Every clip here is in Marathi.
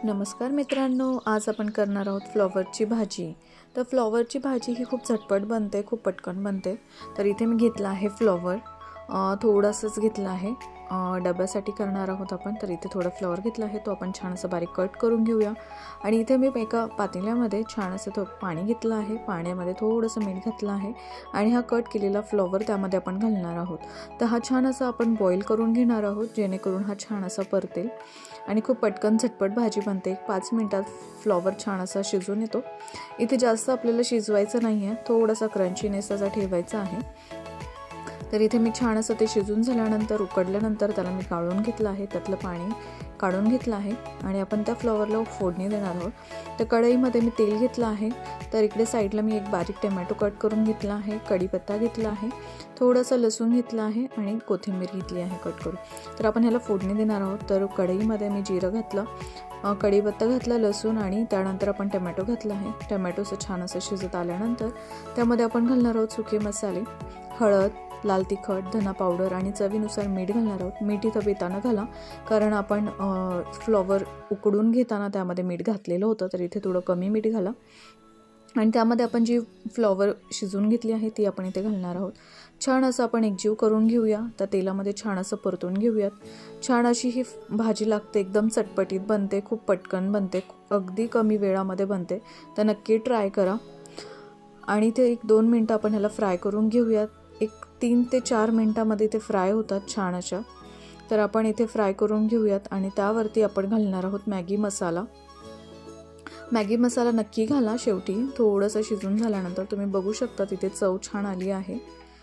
नमस्कार मित्रांनो, आज आपण करणार आहोत फ्लॉवरची भाजी। तर फ्लॉवरची भाजी ही खूप झटपट बनते, खूप पटकन बनते। तर इथे मी घेतला आहे फ्लॉवर, थोडासाच घेतला आहे, डब्यासाठी करणार आहोत आपण। तर इथे थोडा फ्लॉवर घेतला आहे, तो आपण छान असं बारीक कट करून घेऊया। आणि इथे मी एका पातेल्यामध्ये छान असं पाणी घेतलं आहे, पाण्यामध्ये थोडंसं मीठ घातलं आहे आणि हा कट केलेला फ्लॉवर त्यामध्ये आपण घालणार आहोत। तर हा छान असा आपण बॉईल करून घेणार आहोत, जेणेकरून हा छान असा परतेल आणि खूप पटकन झटपट भाजी बनते। 5 मिनिटात फ्लॉवर छान असा शिजून येतो। इथे जास्त आपल्याला शिजवायचं नाही आहे, थोडासा क्रंचीनेस असा ठेवायचा आहे। तर इथे मी छान असं ते शिजून झाल्यानंतर उकडल्यानंतर त्याला मी काढून घेतलं आहे, त्यातलं पाणी काढून घेतलं आहे आणि आपण त्या फ्लॉवरला फोडणी देणार आहोत। तर कढईमध्ये मी तेल घेतलं आहे। तर इकडे साईडला मी एक बारीक टोमॅटो कट करून घेतला आहे, कढीपत्ता घेतला आहे, थोडंसं लसूण घेतलं आहे आणि कोथिंबीर घेतली आहे कट करून। तर आपण ह्याला फोडणी देणार आहोत। तर कढईमध्ये मी जिरं घातलं, कढीपत्ता घातला, लसूण आणि त्यानंतर आपण टोमॅटो घातला आहे। टोमॅटोचं छान असं शिजत आल्यानंतर त्यामध्ये आपण घालणार आहोत सुके मसाले, हळद, लाल तिखट, धना पावडर आणि चवीनुसार मीठ घालणार आहोत। मीठ इथं बेतानं घाला, कारण आपण फ्लॉवर उकडून घेताना त्यामध्ये मीठ घातलेलं होतं, तर इथे थोडं कमी मीठ घाला। आणि त्यामध्ये आपण जी फ्लॉवर शिजून घेतली आहे ती आपण इथे घालणार आहोत। छान असं आपण एकजीव करून घेऊया, त्या तेलामध्ये छान असं परतून घेऊयात। छान अशी ही भाजी लागते, एकदम चटपटीत बनते, खूप पटकन बनते, अगदी कमी वेळामध्ये बनते। तर नक्की ट्राय करा। आणि ते 1-2 मिनटं आपण ह्याला फ्राय करून घेऊयात। 3 ते 4 मिनटामध्ये ते फ्राय होतात छान अशा। तर आपण इथे फ्राय करून घेऊयात आणि त्यावरती आपण घालणार आहोत मॅगी मसाला। मॅगी मसाला नक्की घाला शेवटी, थोडंसं शिजून झाल्यानंतर। तुम्ही बघू शकता तिथे चव छान आली आहे,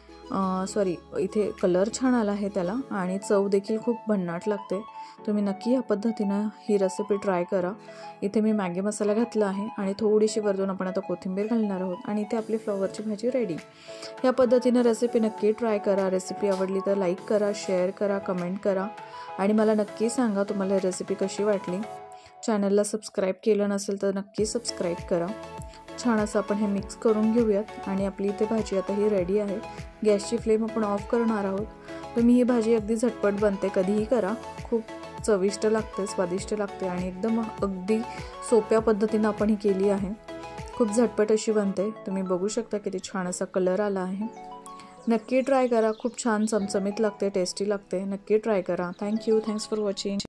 इथे कलर छान आला आहे त्याला आणि चव देखील खूप भन्नाट लागते। तुम्ही नक्की या पद्धतीनं ही रेसिपी ट्राय करा। इथे मी मॅगी मसाला घातला आहे आणि थोडीशी वरतून आपण आता कोथिंबीर घालणार आहोत आणि इथे आपली फ्लॉवरची भाजी रेडी। या पद्धतीनं रेसिपी नक्की ट्राय करा। रेसिपी आवडली तर लाईक करा, शेअर करा, कमेंट करा आणि मला नक्की सांगा तुम्हाला रेसिपी कशी वाटली। चॅनलला सबस्क्राईब केलं नसेल तर नक्की सबस्क्राईब करा। छान असं आपण हे मिक्स करून घेऊयात आणि आपली इथे भाजी आता ही रेडी आहे। गॅसची फ्लेम आपण ऑफ करणार आहोत। तुम्ही ही भाजी अगदी झटपट बनते, कधीही करा, खूप चविष्ट लागते, स्वादिष्ट लागते आणि एकदम अगदी सोप्या पद्धतीनं आपण ही केली आहे। खूप झटपट अशी बनते। तुम्ही बघू शकता किती छान असा कलर आला आहे। नक्की ट्राय करा, खूप छान चमचमीत लागते, टेस्टी लागते। नक्की ट्राय करा। Thanks for watching.